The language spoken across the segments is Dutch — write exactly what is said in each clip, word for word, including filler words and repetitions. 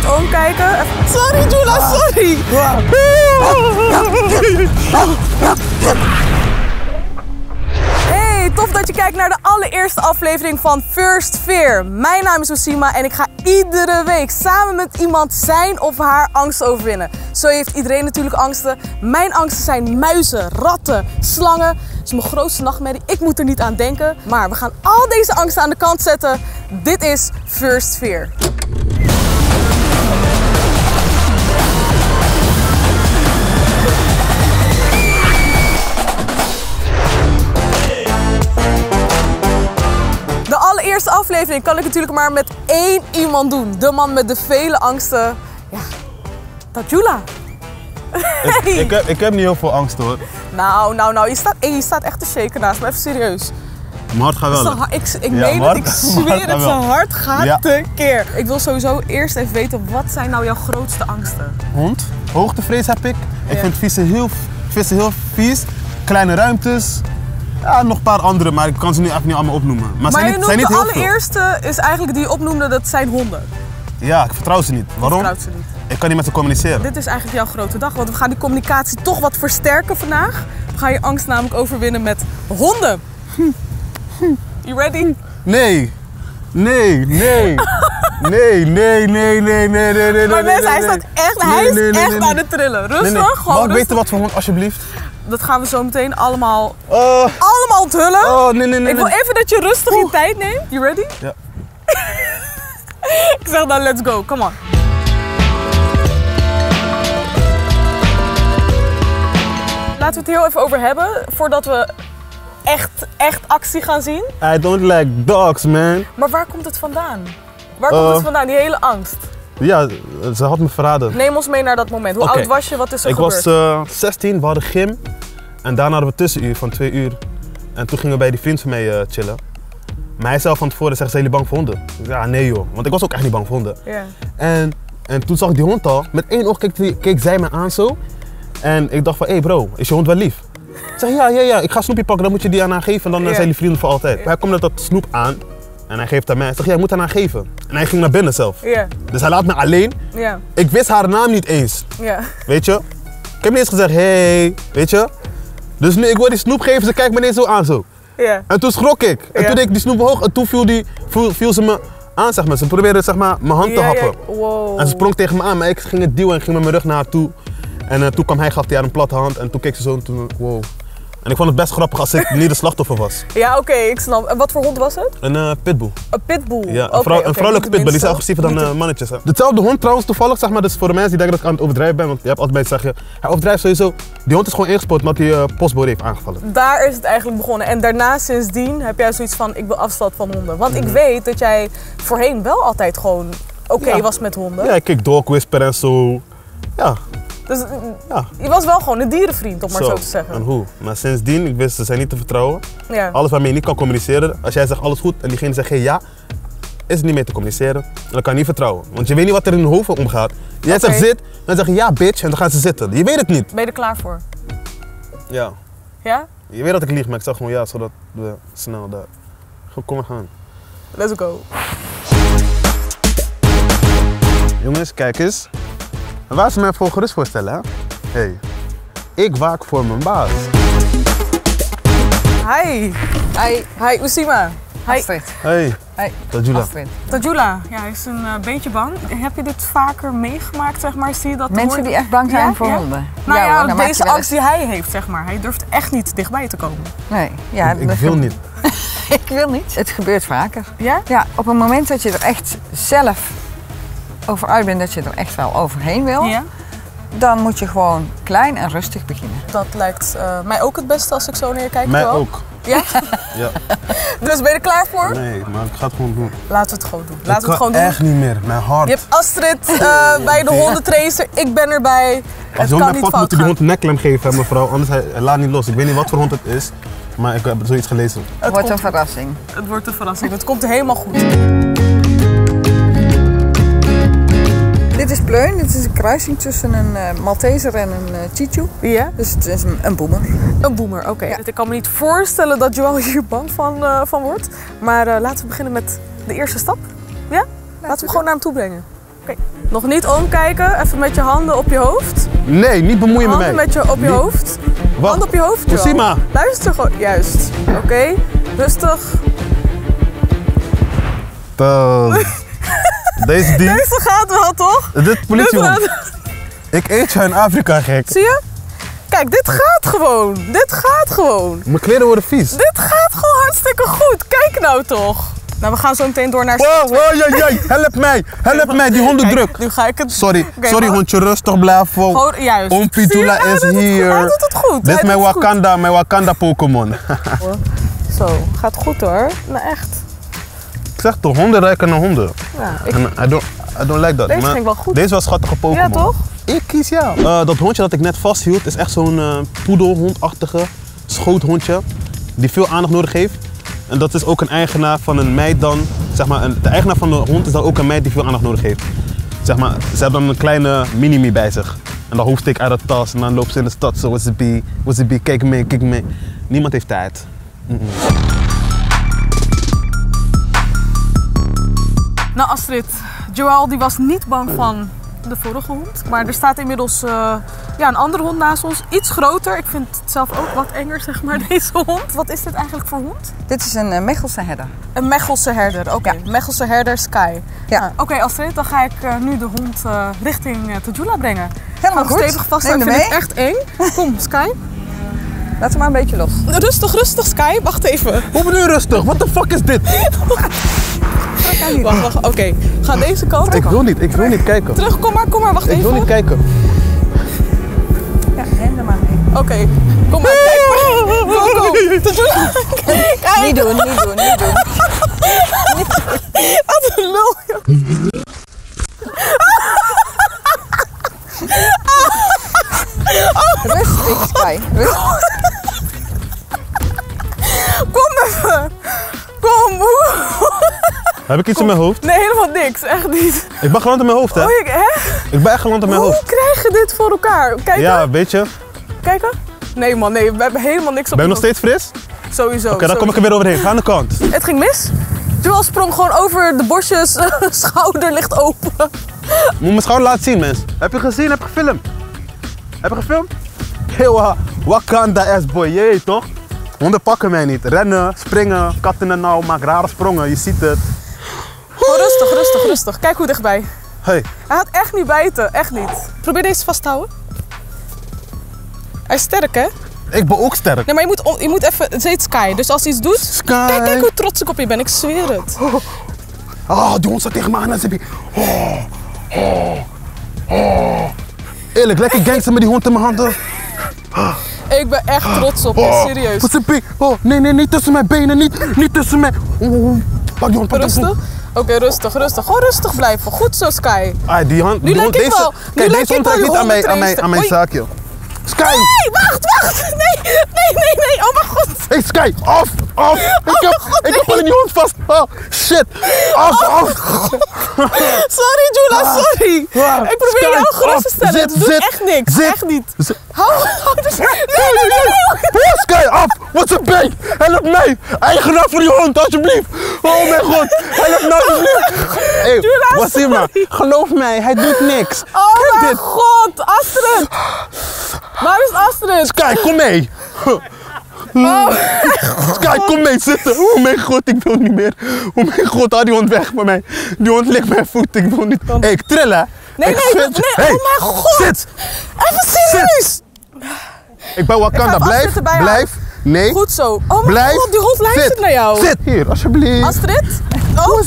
omkijken. Sorry, Jula, sorry. Hey, tof dat je kijkt naar de allereerste aflevering van First Fear. Mijn naam is Usima en ik ga iedere week samen met iemand zijn of haar angst overwinnen. Zo heeft iedereen natuurlijk angsten. Mijn angsten zijn muizen, ratten, slangen. Dat is mijn grootste nachtmerrie. Ik moet er niet aan denken. Maar we gaan al deze angsten aan de kant zetten. Dit is First Fear. De allereerste aflevering kan ik natuurlijk maar met één iemand doen. De man met de vele angsten. Ja, Tajula. Ik, ik, heb, ik heb niet heel veel angst hoor. Nou, nou, nou, je staat, je staat echt te shaken naast me, even serieus. Mijn hart gaat wel. Ik, ik ja, meen het, ik zweer het, zijn hart gaat ja. tekeer. Ik wil sowieso eerst even weten, wat zijn nou jouw grootste angsten? Hond, hoogtevrees heb ik. Ik Ja. vind vissen heel, vissen heel vies. Kleine ruimtes. Ja, nog een paar andere, maar ik kan ze nu even niet allemaal opnoemen. Maar, Maar zijn je niet, noemt zijn niet de heel veel. allereerste is eigenlijk die je opnoemde, dat zijn honden. Ja, ik vertrouw ze niet. Waarom? Vertrouwt ze niet. Ik kan niet met ze communiceren. Dit is eigenlijk jouw grote dag, want we gaan die communicatie toch wat versterken vandaag. We gaan je angst namelijk overwinnen met honden. You ready? Nee. Nee, nee. Nee, nee, nee, nee, nee, nee, nee, nee. Maar mensen, nee, hij nee. staat echt, Nee, hij is nee, nee, echt nee, nee. aan het trillen. Rustig, Nee, nee. gewoon Mag ik rustig. weten wat voor hond, alsjeblieft? Dat gaan we zo meteen allemaal, Oh, allemaal onthullen. oh, nee, nee, nee. Ik wil nee. even dat je rustig je tijd neemt. You ready? Ja. Ik zeg dan let's go, come on. Laten we het heel even over hebben, voordat we echt, echt actie gaan zien. I don't like dogs, man. Maar waar komt het vandaan? Waar komt Uh, het vandaan, die hele angst? Ja, ze had me verraden. Neem ons mee naar dat moment. Hoe Oké. oud was je? Wat is er Ik gebeurd? was uh, zestien, we hadden gym. En daarna hadden we tussenuur van twee uur. En toen gingen we bij die vriend van mij uh, chillen. Maar hij zei al van tevoren, zeggen, zijn jullie bang voor honden? Ik zei, ja, nee joh. Want ik was ook echt niet bang voor honden. Ja. En, en toen zag ik die hond al. Met één oog keek, die- keek zij me aan zo. En ik dacht van, hé hey bro, is je hond wel lief? Ik zei, ja, ja, ja, ik ga snoepje pakken, dan moet je die aan haar geven. En dan uh, Ja. zijn die vrienden voor altijd. Maar hij komt met dat snoep aan. En hij geeft aan mij. Hij zegt, ja, je moet aan haar geven. En hij ging naar binnen zelf. Ja, Dus hij laat me alleen. ja, Ik wist haar naam niet eens. ja. Weet je? Ik heb niet eens gezegd, hey, weet je? Dus nu, ik wil die snoep geven, ze kijkt me ineens zo aan zo. Ja. En toen schrok ik. En Ja. toen deed ik die snoep omhoog en toen viel, die, viel, viel ze me aan, zeg maar. Ze probeerde zeg maar mijn hand te Ja, happen. ja. Wow. En ze sprong tegen me aan, maar ik ging het duwen en ging met mijn rug naar haar toe. En uh, toen kwam hij, gaf hij haar een platte hand en toen keek ze zo en toen, wow. En ik vond het best grappig als ik niet de slachtoffer was. Ja, oké, ik snap. En wat voor hond was het? Een uh, pitbull. Een pitbull. Ja, een, Oké, vrouw, oké, een vrouwelijke niet de pitbull, die zijn minste. agressiever dan Niet de- uh, mannetjes. Hè. Dezelfde hond trouwens toevallig, zeg maar, dus voor de mensen die denken dat ik aan het overdrijven ben, want je hebt altijd bij het zeggen, hij overdrijft sowieso. Die hond is gewoon ingespoord omdat hij uh, postbode heeft aangevallen. Daar is het eigenlijk begonnen. En daarna, sindsdien, heb jij zoiets van, ik wil afstand van honden. Want Mhm. ik weet dat jij voorheen wel altijd gewoon oké Ja. was met honden. Ja, ik keek dog whisper en zo. Ja, Dus ja. je was wel gewoon een dierenvriend, om maar zo, Zo, te zeggen. en hoe. Maar sindsdien, ik wist, ze zijn niet te vertrouwen. Ja. Alles waarmee je niet kan communiceren, als jij zegt alles goed en diegene zegt geen ja, is het niet meer te communiceren. En dan kan je niet vertrouwen. Want je weet niet wat er in hun hoofd omgaat. Jij Oké. zegt zit, dan zeg je ja bitch en dan gaan ze zitten. Je weet het niet. Ben je er klaar voor? Ja. Ja? Je weet dat ik lieg, maar ik zeg gewoon ja, zodat we snel daar. Goed, kom maar gaan. Let's go. Jongens, kijk eens. En waar ze mij voor gerust voorstellen, hè? Hey, ik waak voor mijn baas. Hi. Hi, Hi, Usima. Hi. Astrid. Hey, Hi, Tajula. Astrid. Tajula, ja, hij is een uh, beetje bang. Heb je dit vaker meegemaakt, zeg maar? Zie je dat Mensen hoort- die echt bang zijn Ja? voor Ja? honden. Nou ja, hoor, dan maak je deze wel angst die hij heeft, zeg maar. Hij durft echt niet dichtbij te komen. eens- Nee, ja, Ik, ik dat wil ge- niet. Ik wil niet. Het gebeurt vaker. Ja? Ja, op het moment dat je er echt zelf over uit bent dat je er echt wel overheen wil, Ja. dan moet je gewoon klein en rustig beginnen. Dat lijkt uh, mij ook het beste als ik zo naar je kijk. Mij wel. ook. Ja? Ja. Dus ben je er klaar voor? Nee, maar ik ga het gewoon doen. Laten we het gewoon doen. ik Laten we kan het gewoon doen. echt niet meer. Mijn hart. Je hebt Astrid uh, bij de hondentracer. Ik ben erbij. Als Het je hond kan mij niet pakt, fout moet je die gaan. hond een nekklem geven, hè, mevrouw. Anders hij, hij laat niet los. Ik weet niet wat voor hond het is, maar ik heb zoiets gelezen. Het Het wordt een komt, verrassing. het wordt een verrassing. Het komt helemaal goed. Dit is Pleun. Dit is een kruising tussen een uh, Malteser en een uh, Shih Tzu. Ja? Dus het is een, een boemer. Een boemer, oké. Ja. Ik kan me niet voorstellen dat Joël hier bang van, uh, van wordt. Maar uh, laten we beginnen met de eerste stap. Ja? Laten we hem gewoon naar hem toe brengen. Oké? Okay. Nog niet omkijken, even met je handen op je hoofd. Nee, niet bemoeien met mij. Handen met je op je niet... hoofd. Wat? Handen op je hoofd, Joel. Osima. Luister gewoon, juist. Oké, okay. Rustig. De... Deze die. Deze gaat wel, toch? Dit politiehond. Ik eet jou in Afrika, gek. Zie je? Kijk, dit gaat gewoon. Dit gaat gewoon. Mijn kleren worden vies. Dit gaat gewoon hartstikke goed. Kijk nou toch. Nou, we gaan zo meteen door naar... Wow, wow, jij, jij. Help mij. Help mij, die honden druk. Nu ga ik het... Sorry, okay, sorry maar... hondje, rustig blijven. Gewoon, juist. Ompitula is hier. Hij doet het goed. Dit is mijn Wakanda, mijn Wakanda Pokémon. Zo, gaat goed hoor. Nou echt. Ik zeg toch, honden ruiken naar honden. Ja, ik... En I don't, I don't like that. Deze maar ging wel goed. Deze was schattige Pokémon. Ja, toch? Ik kies jou. Uh, dat hondje dat ik net vasthield is echt zo'n uh, poedelhondachtige schoothondje die veel aandacht nodig heeft. En dat is ook een eigenaar van een meid dan, zeg maar, een, de eigenaar van de hond is dan ook een meid die veel aandacht nodig heeft. Zeg maar, ze hebben dan een kleine mini-me bij zich. En dan hoefde ik uit de tas en dan loopt ze in de stad zo, what's it be, what's it be, kijk mee, kijk mee. Niemand heeft tijd. Mm -mm. Nou Astrid, Joel die was niet bang van de vorige hond, maar er staat inmiddels uh, ja, een andere hond naast ons, iets groter. Ik vind het zelf ook wat enger, zeg maar, deze hond. Wat is dit eigenlijk voor hond? Dit is een uh, Mechelse herder. Een Mechelse herder, oké. Okay. Ja. Mechelse herder Sky. Ja. Uh, oké okay, Astrid, dan ga ik uh, nu de hond uh, richting uh, Tajula brengen. Helemaal goed. Stevig vast, ik vind mee. Het echt eng. Kom, Sky. Laat hem maar een beetje los. Rustig, rustig Sky, wacht even. Hoe bedoel je rustig? What the fuck is dit? Wacht, wacht, oké. Okay. We gaan deze kant. Ik wil niet, ik wil niet kijken. Terug, kom maar, kom maar, wacht ik even. Ik wil niet kijken. Ja, neem er maar mee. Oké, okay. Kom maar, kijk maar. Go, go. Kijk. Niet doen, niet doen, niet doen. Wat een lul. Rustig, Sky. Rustig. Kom even. Kom. Heb ik iets Kom. in mijn hoofd? Nee, helemaal niks. Echt niet. Ik ben geland in mijn hoofd, hè? Oh, ik, hè? Ik ben echt geland in mijn Hoe hoofd. Hoe krijg je dit voor elkaar? Kijken? Ja, weet je. Kijken? Nee man, nee. We hebben helemaal niks op. Ben je nog steeds fris? Sowieso. Oké, okay, dan kom ik er weer overheen. Ga aan de kant. Het ging mis. Joel sprong gewoon over de bosjes. Schouder ligt open. Moet mijn schouder laten zien, mensen. Heb je gezien? Heb je gefilmd? Heb je gefilmd? Heel Wakanda S-boy, jee toch? Honden pakken mij niet. Rennen, springen, kat in de nauw, maak rare sprongen. Je ziet het. Gewoon rustig, rustig, rustig. Kijk hoe dichtbij. Hey. Hij gaat echt niet bijten, echt niet. Probeer deze vast te houden. Hij is sterk, hè? Ik ben ook sterk. Nee, maar je moet, je moet even... Het heet Sky, dus als hij iets doet... Sky. Kijk, kijk hoe trots ik op je ben, ik zweer het. Oh, oh die hond staat tegen me aan en ze oh, oh, oh. Eerlijk, lekker gangster met die hond in mijn handen. Oh. Ik ben echt trots op je, oh, serieus. Wat is het? Oh, nee, nee, niet tussen mijn benen, niet, niet tussen mijn... Oh, pak die hond, pak rustig? Oké, okay, rustig, rustig. Gewoon rustig blijven. Goed zo, Sky. Ah, die hand, nu die hond, deze, wel, kijk, deze hond trekt niet aan mijn, aan mijn, aan mijn zaakje. Sky! Nee, wacht, wacht! Nee, nee, nee, nee, oh mijn god! Hey Sky, af, af! Ik heb, oh god, ik heb alleen die hond vast! Oh, shit! Af, oh, af! Sorry, Jula, sorry! Ah, ik probeer Sky, jou gerust te stellen, het doet zit, echt niks, zit, echt niet. Zit. Hou, hou, dus... Nee, nee, nee, nee! nee. Sky, af! Wat een been! Help mij! Eigenaar voor die hond, alsjeblieft! Oh mijn god! Help mij alsjeblieft! Hey, Wasima, geloof mij, hij doet niks. Oh Kijk mijn dit. god, Astrid! Waar is Astrid? Sky, kom mee! Oh. Sky, kom mee zitten! Oh mijn god, ik wil niet meer. Oh mijn god, haal die hond weg van mij. Die hond ligt mijn voet, ik wil niet. Hé, hey, ik trill hè? Nee, ik nee, nee, hey, oh mijn god! Zit! Even serieus! Ik ben Wakanda, ik blijf, blijf. Nee. Goed zo. Oh mijn blijf. god, die hond luistert Zit. naar jou. Zit hier, alsjeblieft. Astrid? Oh,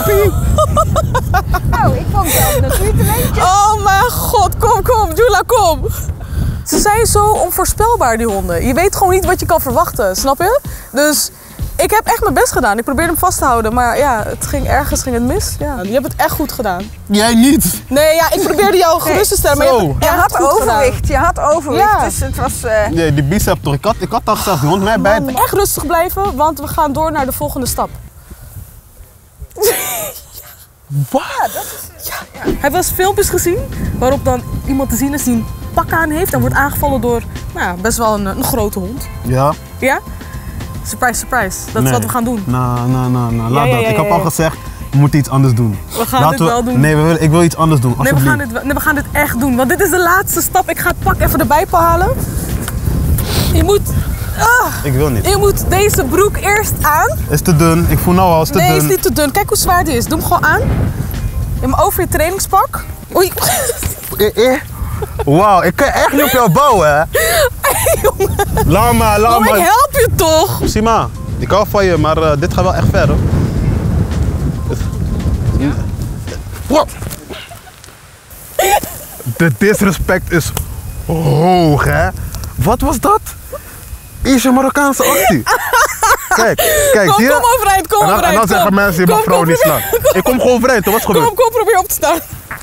nou, ik vond het wel natuurlijk een eentje. Oh mijn god, kom, kom, Jula, kom. Ze zijn zo onvoorspelbaar, die honden. Je weet gewoon niet wat je kan verwachten, snap je? Dus ik heb echt mijn best gedaan. Ik probeerde hem vast te houden, maar ja, het ging ergens ging het mis. Ja. Je hebt het echt goed gedaan. Jij niet. Nee, ja, ik probeerde jou gerust te stellen, maar je, hebt het je had overwicht. gedaan. Je had overwicht, Ja. dus het was... Uh... Nee, die bicep toch. Ik had, ik had al gezegd, die hond mij bij. Echt rustig blijven, want we gaan door naar de volgende stap. Wat? Ja, dat is... Ja. Hij heeft wel eens filmpjes gezien waarop dan iemand te zien is die een pak aan heeft en wordt aangevallen door nou ja, best wel een, een grote hond. Ja. Ja? Surprise, surprise. Dat nee. is wat we gaan doen. Nou, nou, nou, nou. Laat Ja, ja, dat. ja, ik heb ja, al ja. gezegd, We moeten iets anders doen. We gaan Laten dit wel doen. Nee, we willen, ik wil iets anders doen. Nee we, gaan dit, wel- nee, we gaan dit echt doen. Want dit is de laatste stap. Ik ga het pak even erbij halen. Je moet... ah, Ik wil niet. je moet deze broek eerst aan. Is te dun. Ik voel nou al, is te Nee, dun. is niet te dun. Kijk hoe zwaar die is. Doe hem gewoon aan. Je hem over je trainingspak. Oei. Eh, eh. Wauw, ik kan echt niet op jou bouwen, hè? Laat maar, laat Kom, ik maar. help je toch? Sima, ik hou van je, maar uh, dit gaat wel echt ver, hoor. Wat? De disrespect is hoog, hè? Wat was dat? Is je Marokkaanse actie? Kijk, kijk, Kom, zie je? kom overeind, kom En dan, overeind. en dan zeggen kom. mensen, je Kom, mag vrouwen kom, niet slaan. probeer- Ik kom gewoon overeind, hoor. Wat is gebeurd? Kom, kom, probeer op te staan.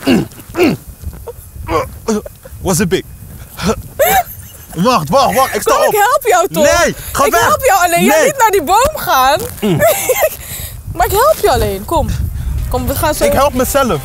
Was it big? Wacht, wacht, wacht, ik sta Kom, op. ik help jou toch? Nee, ga ik weg. help jou alleen. Jij Nee. niet naar die boom gaan. Maar ik help je alleen. Kom. Kom, we gaan zo. Ik help mezelf.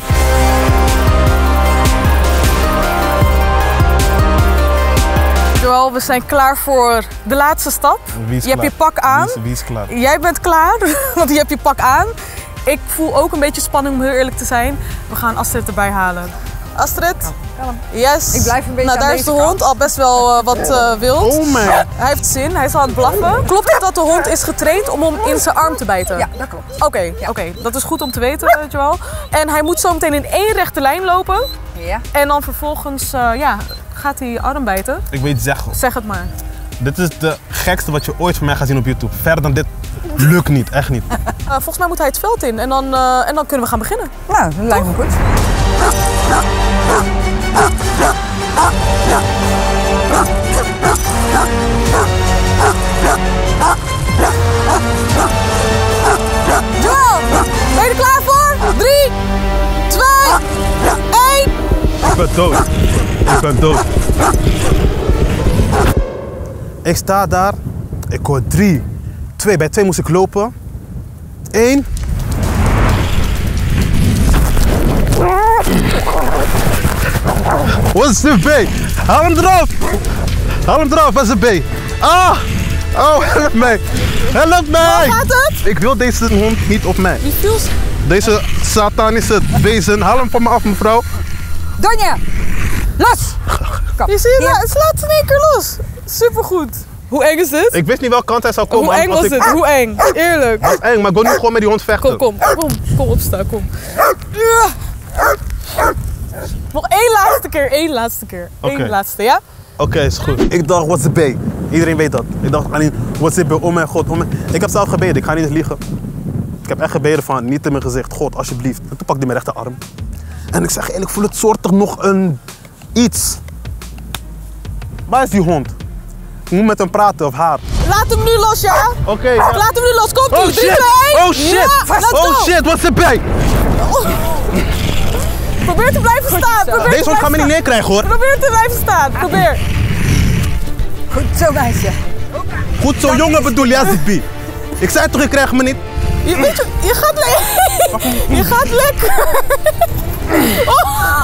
Joël, we zijn klaar voor de laatste stap. Wie is je hebt klaar? je pak aan. Wie is, wie is klaar? Jij bent klaar, want je hebt je pak aan. Ik voel ook een beetje spanning om heel eerlijk te zijn. We gaan Astrid erbij halen. Astrid? Yes. Ik blijf een beetje Nou, daar aan is de deze hond al best wel uh, wat uh, wild. Oh man. Hij heeft zin, hij is aan het blaffen. Klopt het dat de hond is getraind om hem in zijn arm te bijten? Ja, dat klopt. Oké, oké, dat is goed om te weten, uh, Joël. En hij moet zo meteen in één rechte lijn lopen. Ja. En dan vervolgens uh, ja, gaat hij arm bijten. Ik weet zeggen. Zeg het maar. Dit is de gekste wat je ooit van mij gaat zien op YouTube. Verder dan dit lukt niet, echt niet. Uh, volgens mij moet hij het veld in en dan, uh, en dan kunnen we gaan beginnen. Nou, dat lijkt me goed. Joël, ben je er klaar voor? Drie, twee, één. Ik ben dood. Ik ben dood. Ik sta daar. Ik hoor drie. Twee. Bij twee moest ik lopen. Eén. Wat is de B? Haal hem eraf! Haal hem eraf, wat is de B? Ah! Oh, help mij! Help mij! Gaat het? Ik wil deze hond niet op mij. Die viel... Deze satanische wezen, haal hem van me af, mevrouw. Donja! Los! Kom. Je ziet, Hier. het slaat in één keer los. Supergoed. Hoe eng is dit? Ik wist niet welke kant hij zou komen. Hoe eng als was ik... dit? Hoe eng? Eerlijk. Dat is eng, maar ik wil nu gewoon met die hond vechten. Kom, kom, kom. Kom opstaan, kom. Ja. Nog één laatste keer, één laatste keer. Eén Oké. laatste, ja? Oké, okay, is goed. Ik dacht, what's the bay? Iedereen weet dat. Ik dacht alleen, what's the bay? Oh mijn god. Oh mijn... Ik heb zelf gebeden, ik ga niet liegen. Ik heb echt gebeden van, niet in mijn gezicht. God, alsjeblieft. En toen pakte hij mijn rechterarm. En ik zeg eerlijk, ik voel het soort toch nog een... iets. Waar is die hond? Ik moet met hem praten, of haar. Laat hem nu los, ja? Oké. Okay, ja. Laat hem nu los, komt Oh ie. shit! Oh shit! Ja, let's oh go. shit, what's the bay? Probeer te blijven staan. Probeer Deze te hond gaat me blijven niet neerkrijgen hoor. staan. Probeer te blijven staan. Probeer. Goed zo, meisje. Goed zo, jongen bedoel je, Zibi. Ik zei toch, je krijgt me niet. Je, weet je, je gaat lekker. Je gaat lekker. Oh.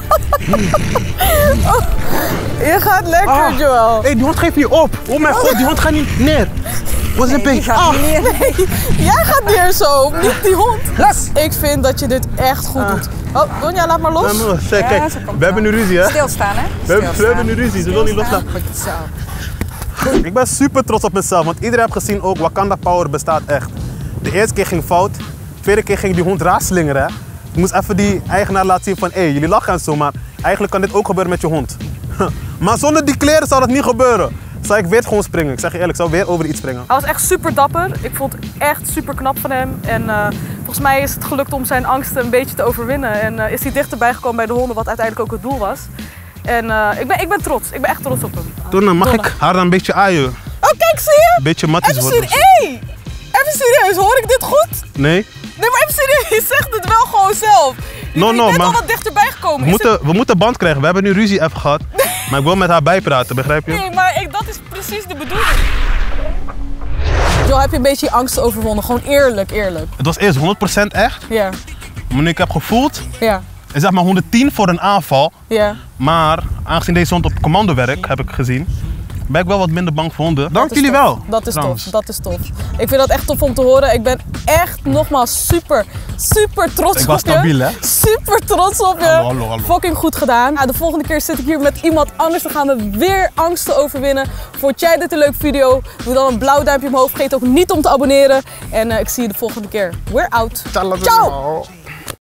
Oh. Je gaat lekker, Ah. Joël. Hé, hey, die hond geeft niet op. Oh mijn god, die hond gaat niet neer. Wat is een Die beetje? gaat Ah. niet neer. Nee, jij gaat neer zo, niet die hond. Los! Ik vind dat je dit echt goed Ah. doet. Oh, Donja, laat maar los. Ja, kijk, kijk, Ja, ze komt we hebben nu wel. ruzie hè. Stilstaan, hè? We hebben, we Stilstaan. hebben nu ruzie, ze wil niet loslaten. Goed zo. Ik ben super trots op mezelf, want iedereen heeft gezien ook, Wakanda Power bestaat echt. De eerste keer ging fout, de tweede keer ging die hond raar slingeren. Hè. Ik moest even die eigenaar laten zien van, hé, hey, jullie lachen en zo, maar eigenlijk kan dit ook gebeuren met je hond. Maar zonder die kleren zou dat niet gebeuren. Zou ik weer gewoon springen, ik zeg je eerlijk, ik zou weer over iets springen. Hij was echt super dapper. Ik vond het echt super knap van hem. En uh, volgens mij is het gelukt om zijn angsten een beetje te overwinnen. En uh, is hij dichterbij gekomen bij de honden, wat uiteindelijk ook het doel was. En uh, ik, ben, ik ben trots. Ik ben echt trots op hem. Toen mag Donna. ik haar dan een beetje aaien. Oh, kijk, zie je? Een beetje matties Even worden. serieus. Hey! Even serieus, hoor ik dit goed? Nee? Nee, maar even serieus, je zegt het wel gewoon zelf. Je No, bent no, net maar- al wat dichterbij gekomen. We Is moeten, we moeten band krijgen, we hebben nu ruzie even gehad. Maar ik wil met haar bijpraten, begrijp je? het... Nee, maar ik, dat is precies de bedoeling. Jo, heb je een beetje je angst overwonnen? Gewoon eerlijk, eerlijk. Het was eerst honderd procent echt, Ja, maar nu ik heb gevoeld, ja, is zeg maar honderdtien voor een aanval. ja. Maar aangezien deze hond op commando werkt, heb ik gezien, ben ik wel wat minder bang voor honden. Dat Dank is jullie tof. wel. Dat is trouwens. tof, dat is tof. Ik vind dat echt tof om te horen. Ik ben echt nogmaals super, super trots Ik was op je. stabiel, hè? Super trots op je. Hallo, hallo, hallo. Fucking goed gedaan. Ja, de volgende keer zit ik hier met iemand anders. Dan gaan we weer angsten overwinnen. Vond jij dit een leuke video? Doe dan een blauw duimpje omhoog. Vergeet ook niet om te abonneren. En uh, ik zie je de volgende keer. We're out. Ciao!